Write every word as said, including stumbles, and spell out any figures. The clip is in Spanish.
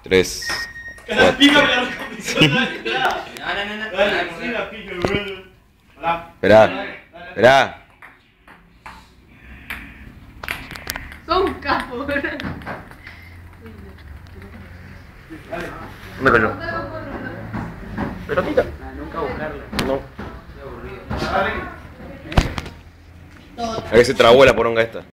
Tres. Cada pica me la condición. No, no, no, no. Dale, sí la pica, boludo. Hola. Esperá, esperá. Sos un capo, boludo. ¿Dónde cayó? Pelotita. Ah, nunca buscarla. No. Qué aburrido. A ver si trabó la poronga esta.